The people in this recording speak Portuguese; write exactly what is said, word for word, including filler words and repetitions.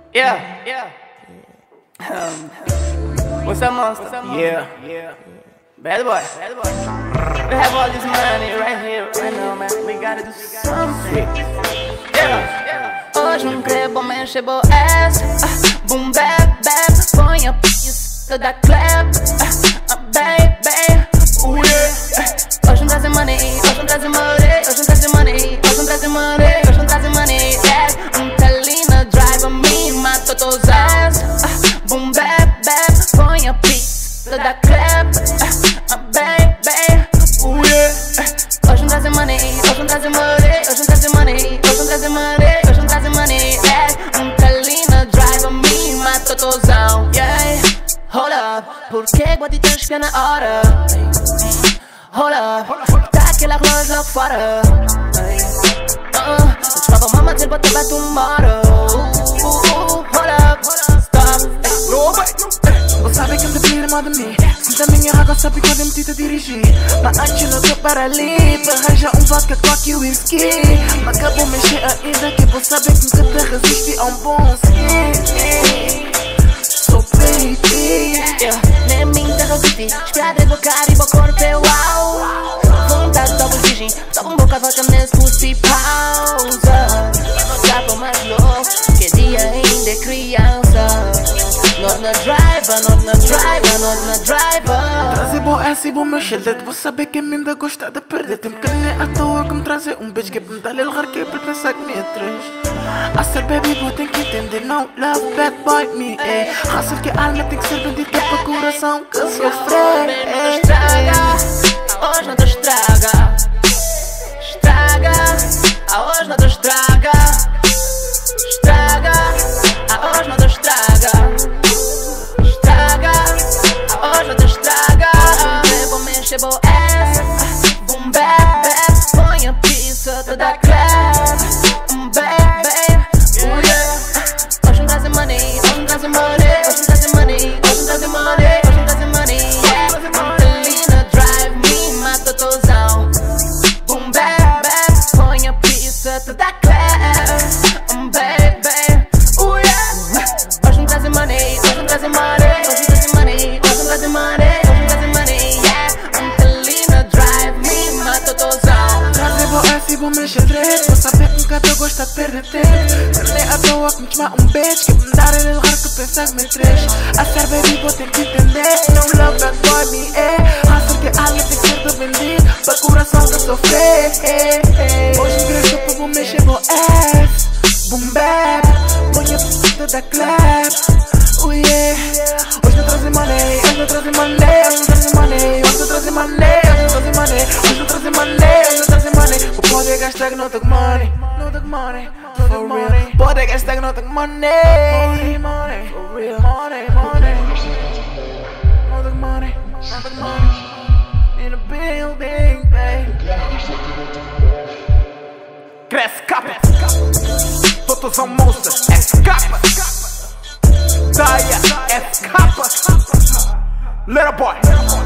Yeah, yeah. Um, what's up, monster? What's up, monster? Yeah, yeah. Bad boy, bad boy. We have all this money right here, right now, man. We gotta do something. Yeah, yeah. Hoje um crebo mexe bo ass. Boom, bap, bap. Põe a pista da clap. Baby, oh yeah. Hoje um trazem money, hoje um trazem money, hoje um trazem money, hoje um trazem money, hoje um trazem money. Um Talina drive a me, mata todos os ass. Boom, bap, bap. Põe a pista da clap. Baby, oh yeah. Hoje um trazem money, hoje um trazem money, hoje um trazem money, hoje um trazem money, hoje um trazem money. Um Talina drive a me, mata todos os ass. Yeah. Hold up, por que guardi tão espia na hora? Hold up, tá aquela rosa lá fora. Uh, eu te lavo mama, dizer bota vai tomorrow. Hold up, stop. No way, você sabe que me tira mal de mim. Sinta a minha água, sabe quando eu me tento dirigir. Mas antes não tô para ali, para arranjar um vodka, coque e whisky. Mas acabou mexer ainda que você sabe que nunca te resiste a um bom skin. So baby, yeah. Nem me interrogiti, espera do cara e bo corpo é uau. Vontade de exigir, só um boca vodka nesse pussy pausa. Já tô mais louco, que dia ainda é criança. Not na driver, not na driver, not na driver. Trazer bom é assim, bom mexer dedo. Vou saber que me ainda gosta de perder tempo. Que nem à toa que me trazer um beijo que me dá lhe lugar que é para pensar que me atrás. A ser baby boy tem que entender, não love bad boy me, eh. Raça que a alma tem que ser bendita para o coração que sofre. Não estraga, hoje não te estraga. Estraga, a hoje não te estraga. Estraga, a hoje não te estraga. Estraga, a hoje não te estraga. Bebo, mexe, bo ass. Boom, bap, bap. Põe a pizza toda clap. Baby, oh yeah. Hoje não trazem money, hoje não trazem money, hoje não trazem money, hoje não trazem money, hoje não trazem money. Yeah, um Talina drive me, mata tosão. Boom, bap, bap. Põe a pizza toda clap. Baby, oh yeah. Hoje não trazem money, hoje não trazem money, hoje não trazem money, hoje não trazem money, hoje não trazem money. Yeah, um Talina drive me, mata tosão. Trazer bom é assim, vou mexer direito. Vou saber que nunca tô gosta de perder tempo. Nem à toa que me chama um beijo que me dá ele lugar que pensa que me três. A ser baby vou ter que entender. Não love bad boy me é. Raça que a alma tem que ser vendido para o coração que sofrer. Hoje ingresso para vou mexer bo ass. Boom bap, põe a pista da clap. Oh yeah. Hoje não trazem money, hoje não trazem money, hoje não trazem money, hoje não trazem money, hoje não trazem money, hoje não trazem money, hoje não trazem money. O poder gastar que não tem money, não tem money, for real. Poder gastar que não tem money, money, for real, money, money. Não tem money, não tem money. In the building, baby. Cresce capa, todos são monstros, escapa. Daya, escapa. Little boy.